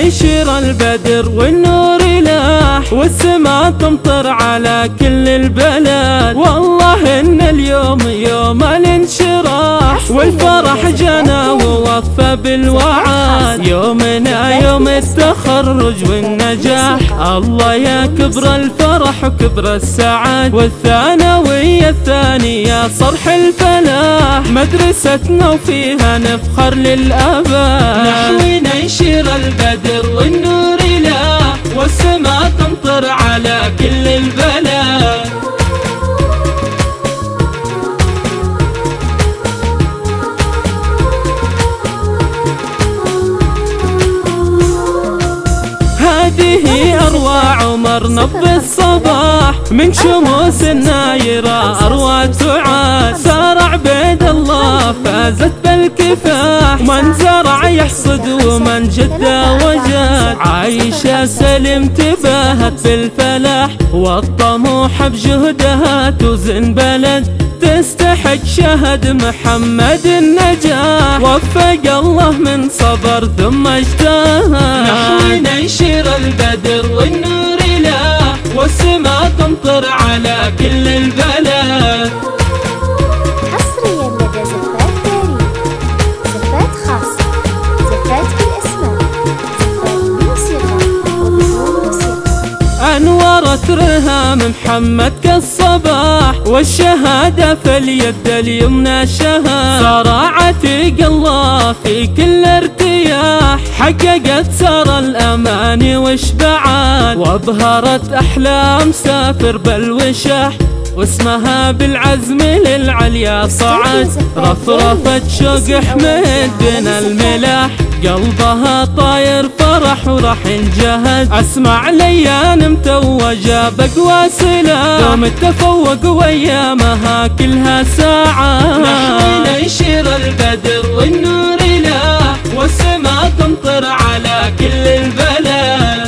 يشير البدر والنور لاح، والسما تمطر على كل البلد. والله ان اليوم يوم الانشراح، والفرح جانا ووفى بالوعد. يومنا يوم التخرج والنجاح، الله يا كبر الفرح وكبر السعاد. والثانوية الثانية صرح الفلاح، مدرستنا وفيها نفخر للآباء. نحونا يشير البدر والنور لاح، والسما تمطر على كل البلد. هذه أروى عمر نبض الصباح، من شموس النايرة أروى تعاد. سار عبيد الله فازت بالكفاح، من زرع يحصد ومن جد وجاد. عايشة سلم تباهت بالفلاح، والطموح بجهدها توزن بلد. تستحق شهد محمد النجاح، وفق الله من صبر ثم اجتهد. نحونا يشير البدر والنور لاح، والسما تمطر على كل البلد. حصريا لدى زفات داري، زفات خاصة، زفات بالاسماء، زفات بموسيقى وبدون موسيقى. أنورت رهام محمد كالصباح، والشهادة في اليد اليمنى شهاد. صرعت الله في كل ارتياح، حققت سار الأمان واشبعت. وابهرت أحلام سافر بالوشاح، واسمها بالعزم للعليا صعد. رفرفت شوق حميد بين الملاح، قلبها طاير فرح وراح انجهد. اسمع ليان متوجه بقوى سلاح، دوم التفوق وايامها كلها ساعة. نحونا يشير البدر والنور لاح، والسما تمطر على كل البلد.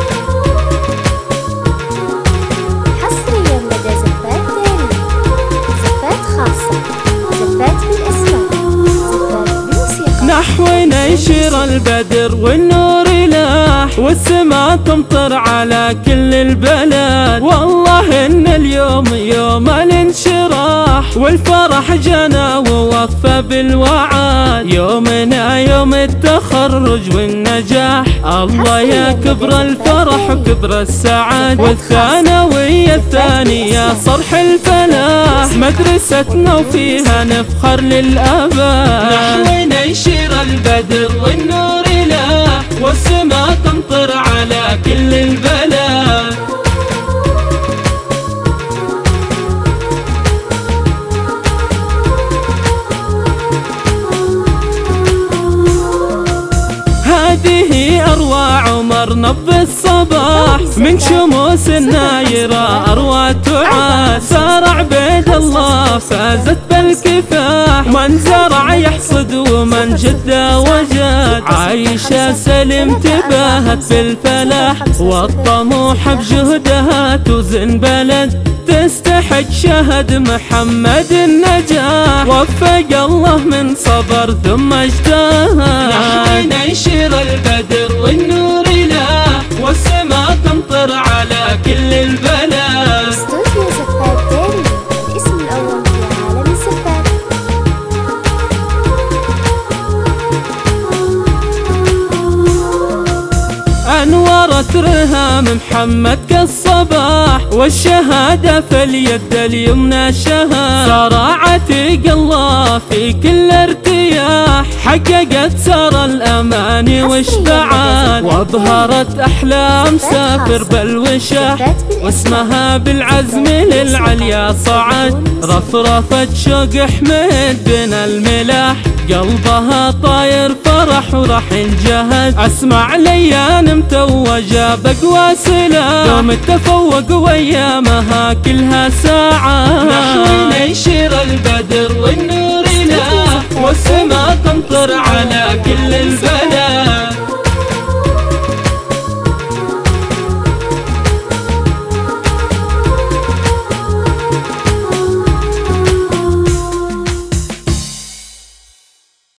حصريا لدى زفات داري، زفات خاصة، زفات بالاسماء، زفات بموسيقى. نحونا يشير البدر والنور لاح، والسما تمطر على كل البلد. والله ان اليوم يوم الانشراح، والفرح جانا ووفى بالوعد. يومنا يوم التخرج والنجاح، الله يا كبر الفرح وكبر السعاد. والثانوية الثانية صرح الفلاح، مدرستنا وفيها نفخر للآباء. نحونا يشير البدر والنور لاح، والسما تمطر على كل البلد. هذه أروى عمر نبض الصباح، من شموس النايرة أروى تعاد. سار عبيد الله فازت بالكفاح، من زرع يحصد ومن جد وجاد. عايشة سلم تباهت بالفلاح، والطموح بجهدها توزن بلد. تستحق شهد محمد النجاح، وفق الله من صبر ثم اجتهد. نحونا يشير البدر والنور لاح، والسما تمطر على كل البلد. استوديو زفات داري، الاسم الأول في عالم الزفات. أنورت رهام محمد كالصباح، والشهادة في اليد اليمنى شهاد. صرعت الله في كل ارتياح، حققت سار الأمان واشبعت. وابهرت أحلام سافر بالوشاح، واسمها بالعزم للعليا صعد. رفرفت شوق حميد بين الملاح، قلبها طاير فرح وراح انجهد. اسمع ليان متوجه بقوى سلاح، دوم التفوق وايامها كلها ساعة.